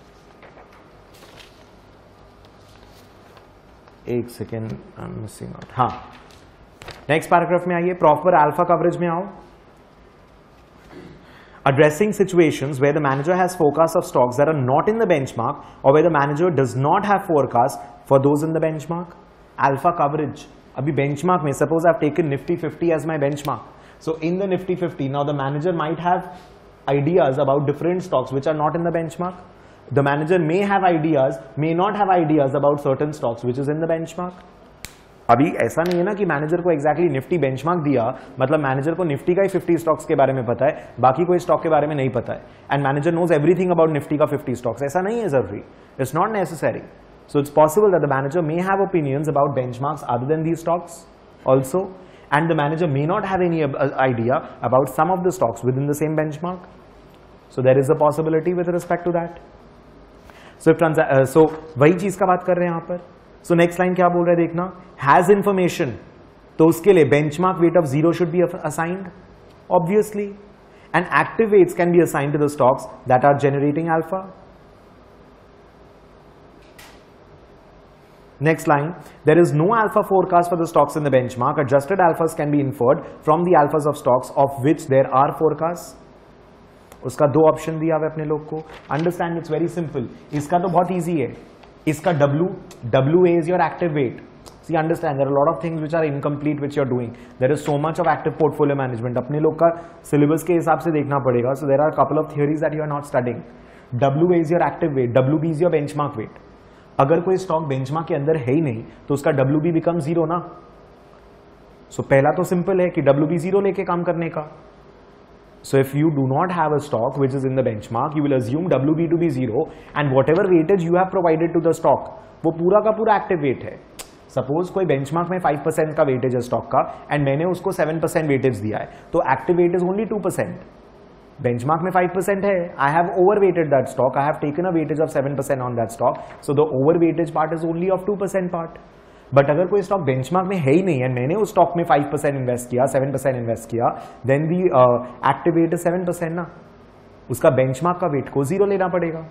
एक second, I'm missing out. हाँ, next paragraph में आइए. Proper alpha coverage में आओ. Addressing situations where the manager has forecasts of stocks that are not in the benchmark or where the manager does not have forecasts for those in the benchmark. Alpha coverage. Abhi benchmark mein, suppose I've taken Nifty 50 as my benchmark. So in the Nifty 50, now the manager might have ideas about different stocks which are not in the benchmark. The manager may have ideas, may not have ideas about certain stocks which is in the benchmark. अभी ऐसा नहीं है ना कि manager को exactly Nifty benchmark दिया मतलब manager को निफ्टी का ही 50 स्टॉक्स के बारे में पता है, बाकी कोई स्टॉक के बारे में नहीं पता है, and manager knows everything about Nifty का 50 स्टॉक्स. ऐसा नहीं है जरूरी. It's not necessary. So it's possible that the manager may have opinions about benchmarks other than these stocks also, and the manager may not have any idea about some of the stocks within the same benchmark. So there is a possibility with respect to that. So वही चीज का बात कर रहे हैं यहां पर. So next line क्या बोल रहा है देखना. हैज इंफॉर्मेशन, तो उसके लिए benchmark weight of 0 should be assigned obviously, and active weights can be assigned to the stocks that are generating alpha. Next line, there is no alpha forecast for the stocks in the benchmark. Adjusted alphas can be inferred from the alphas of stocks of which there are forecasts. उसका दो option दिया हुआ अपने लोग को. Understand, it's very simple. इसका तो बहुत इजी है. इसका WA is your active weight. See, understand, there are a lot of things which are incomplete which you are doing. There is so much of active portfolio management. अपने लोग का syllabus के हिसाब से देखना पड़ेगा. So there are a couple of theories that you are not studying. WA is your active weight. WB is your benchmark weight. अगर कोई स्टॉक बेंचमार्क के अंदर है ही नहीं तो उसका WB बिकम 0 ना. सो पहला तो सिंपल है कि WB 0 लेके काम करने का. So if you do not have a stock which is in the benchmark, you will assume WB to be 0 and whatever weightage you have provided to the stock, वो पूरा का पूरा एक्टिव वेट है। Suppose कोई benchmark में 5% का weightage है stock का एंड मैंने उसको 7% वेटेज दिया है, तो active weight is only 2%। Benchmark में 5% है, I have overweighted that stock, I have taken a weightage of 7% on that stock, so the overweightage part is only of 2% part. But अगर कोई स्टॉक बेंचमार्क में है ही नहीं है, मैंने उस स्टॉक में 5% इन्वेस्ट किया, 7% इन्वेस्ट किया, then the active weight is 7% ना, उसका बेंचमार्क का वेट को 0 लेना पड़ेगा।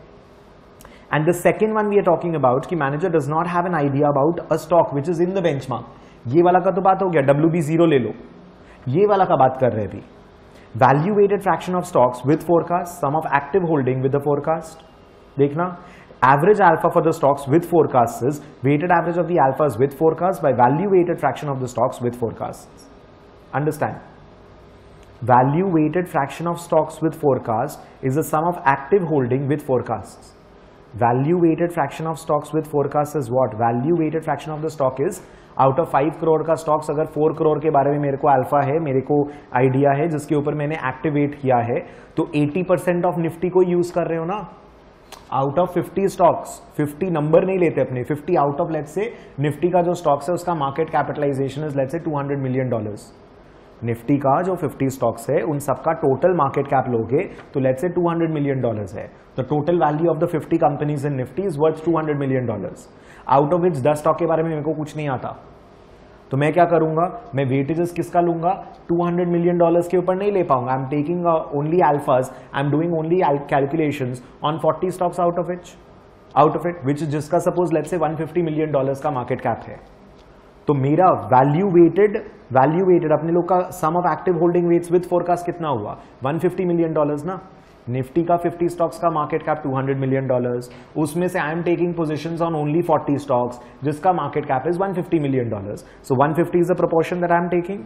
And the second one we are talking about कि manager does not have an idea about a stock which is in the benchmark. ये वाला का तो बात हो गया, WB0 ले लो। ये वाला का बात कर रहे हैं अभी, value weighted fraction of stocks with forecast, sum of active holding with the forecast। देखना, average alpha for the stocks with forecasts is weighted average of the alphas with forecast by value weighted fraction of the stocks with forecasts। Understand? Value weighted fraction of stocks with forecast is the sum of active holding with forecasts। Value weighted fraction of stocks with forecast is what? Value weighted fraction of the stock is out of 5 crore का stocks, अगर 4 करोड़ के बारे में मेरे को alpha है, मेरे को आइडिया है जिसके ऊपर मैंने एक्टिवेट किया है, तो 80% ऑफ निफ्टी को यूज कर रहे हो ना। आउट ऑफ 50 स्टॉक्स, 50 नंबर नहीं लेते अपने, 50 आउट ऑफ लेट्स से निफ्टी का जो स्टॉक्स है उसका market capitalisation is let's say $200 million. Nifty का जो 50 स्टॉक्स है उन सबका टोटल मार्केट कैप लोगे तो लेट्स से $200 मिलियन है। तो total value of the 50 companies in Nifty is worth $200 million, out of which 10 stock के बारे में मेरे को कुछ नहीं आता। तो मैं क्या करूंगा, मैं वेटेजेस किसका लूंगा, $200 मिलियन के ऊपर नहीं ले पाऊंगा। आई am taking only alphas, I am doing only calculations on 40 stocks out of it which जिसका सपोज लेट्स से $150 मिलियन का मार्केट कैप है। तो मेरा वैल्यू वेटेड अपने लोग का sum of active holding weights with forecast कितना हुआ, $150 मिलियन ना। निफ्टी का 50 स्टॉक्स का मार्केट कैप $200 मिलियन, उसमें से I am taking positions on only 40 stocks जिसका market cap is $150 million. So 150 is the proportion that I am taking.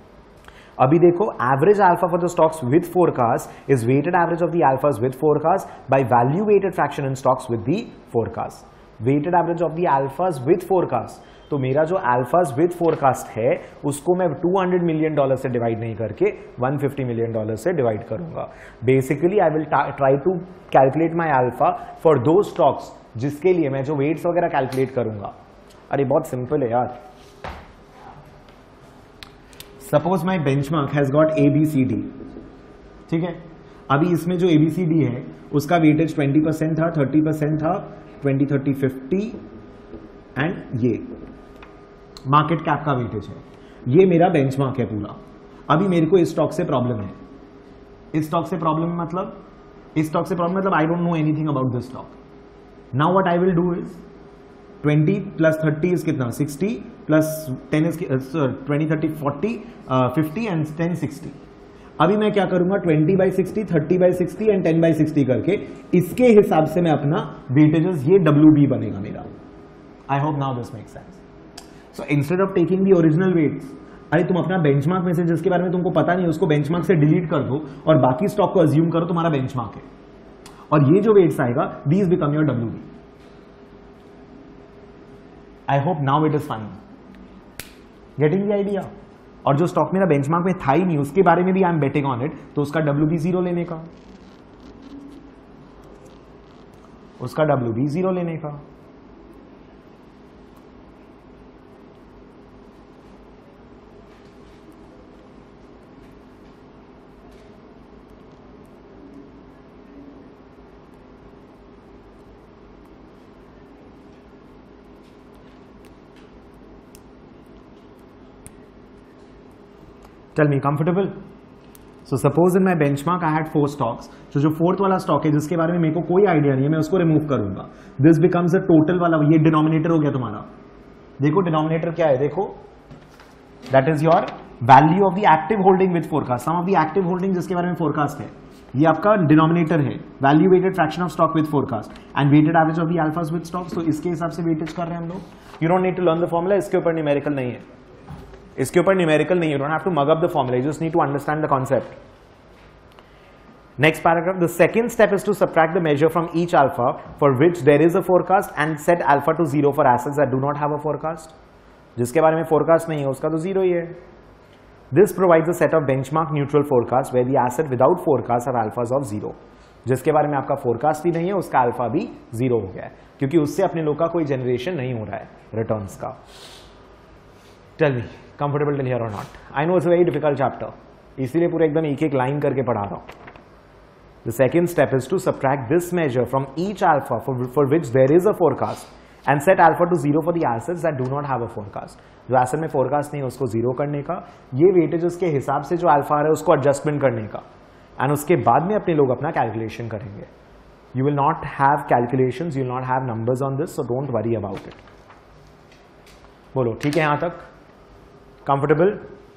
अभी देखो, average alpha for the stocks with forecast is weighted average of the alphas with forecast by value weighted fraction in stocks with the forecast. Weighted average of the alphas with forecast, तो मेरा जो अल्फास with forecast है उसको मैं $200 million से divide नहीं करके $150 million से डिवाइड करूंगा। Basically I will try to calculate my alpha for दो स्टॉक्स जिसके लिए मैं जो वेट्स वगैरह कैलकुलेट करूंगा। अरे बहुत सिंपल है यार। Suppose my benchmark has got ABCD, ठीक है। अभी इसमें जो ABCD है उसका वेटेज 20% था, 30% था, 20, 30, 50 एंड ये मार्केट कैप का वेटेज है। ये मेरा बेंचमार्क है पूरा। अभी मेरे को इस स्टॉक से प्रॉब्लम है, इस स्टॉक से प्रॉब्लम मतलब I don't know anything about this stock. Now what I will do is 20 + 30 is कितना, 60 + 10 इज 20, 30, 40, 50 एंड 10, 60। अभी मैं क्या करूंगा, 20/60, 30/60 एंड 10/60 करके इसके हिसाब से मैं अपना वेटेजेस, ये WB बनेगा मेरा। I hope now this makes sense. So instead of taking the original weights, अरे तुम अपना बेंचमार्क में से जिसके बारे में तुमको पता नहीं उसको बेंचमार्क से डिलीट कर दो और बाकी स्टॉक को अज्यूम करो तुम्हारा बेंचमार्क है, और ये जो वेट्स आएगा these become your WB। I hope now it is fine, getting the idea. और जो स्टॉक मेरा बेंचमार्क में था ही नहीं उसके बारे में भी I am betting on it, तो उसका WB0 लेने का, उसका WB0 लेने का। Tell me, comfortable? So suppose in my benchmark I had 4 stocks. So जो फोर्थ वाला स्टॉक है जिसके बारे में मेरे को कोई आइडिया नहीं है, मैं उसको रिमूव करूंगा। This becomes a total वाला, ये डिनोमिनेटर हो गया तुम्हारा। देखो डिनोमिनेटर क्या है, देखो that is your value of the active holding with forecast, sum of the active holding जिसके बारे में फोरकास्ट है, ये आपका डिनोमिनेटर है। Value weighted fraction of stock with forecast and weighted average of the alphas with stocks. तो इसके हिसाब से वेटेज कर रहे हैं हम लोग। You don't need to learn the formula, इसके ऊपर न्यूमेरिकल नहीं है, इसके ऊपर न्यूमेरिकल नहीं है। You don't have to mug up the formula, you just need to understand the concept. Next paragraph, the second step is to subtract the measure from each alpha for which there is a forecast and set alpha to 0 for assets that do not have a forecast. जिसके बारे में forecast नहीं है उसका तो 0 ही है। This provides a set of benchmark neutral forecasts where the asset without forecast have alphas of 0. जिसके बारे में आपका forecast ही नहीं है उसका alpha भी 0 हो गया है। क्योंकि उससे अपने लोग का कोई जनरेशन नहीं हो रहा है रिटर्न्स का. Tell me, comfortable till here और not? I know it's a very difficult chapter, इसीलिए पूरे एकदम एक एक लाइन करके पढ़ा रहा हूं. The second step is to subtract this measure from each alpha for which there is a forecast and set alpha to 0 for the assets that do not have a forecast. जो asset में forecast नहीं है उसको 0 करने का, ये weightages के हिसाब से जो अल्फा आ रहा है उसको एडजस्टमेंट करने का, एंड उसके बाद में अपने लोग अपना कैलकुलेशन करेंगे. You will not have calculations, you will not have numbers on this, so don't worry about it. बोलो ठीक है यहां तक? कंफर्टेबल?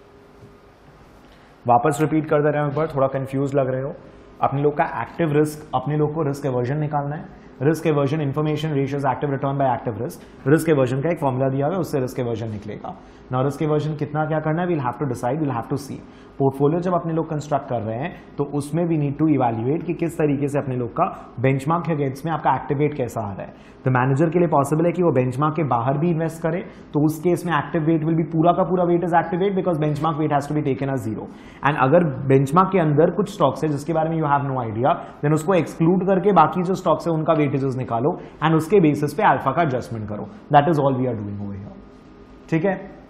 वापस रिपीट कर दे रहे हैं एक बार, थोड़ा कंफ्यूज लग रहे हो. अपने लोग का एक्टिव रिस्क, अपने लोग को रिस्क एवर्जन निकालना है. Risk aversion information ratios active return by active risk. Risk aversion का एक फॉर्मूला दिया हुआ है, उससे रिस्क एवर्जन निकलेगा. नाउ रिस्क एवर्जन कितना क्या करना है, we'll have to decide, we'll have to see. Portfolio जब अपने लोग कंस्ट्रक्ट कर रहे हैं तो उसमें वी नीड टू इवैल्यूएट कि किस तरीके से अपने लोग का बेंचमार्क के अगेंस्ट में आपका एक्टिवेट कैसा आ रहा है. तो मैनेजर के लिए पॉसिबल है कि वो बेंचमार्क के बाहर भी इन्वेस्ट करे, तो उस केस में एक्टिव वेट विल बी पूरा का पूरा weight is activate because benchmark weight has to be taken as 0. And अगर बेंचमार्क के अंदर कुछ स्टॉक्स है जिसके बारे में you have no idea, then उसको एक्सक्लूड करके बाकी जो स्टॉक्स है उनका वेटेजेस निकालो एंड उसके बेसिस पे अल्फा का एडजस्टमेंट करो. That is all we are doing over here. ठीक है.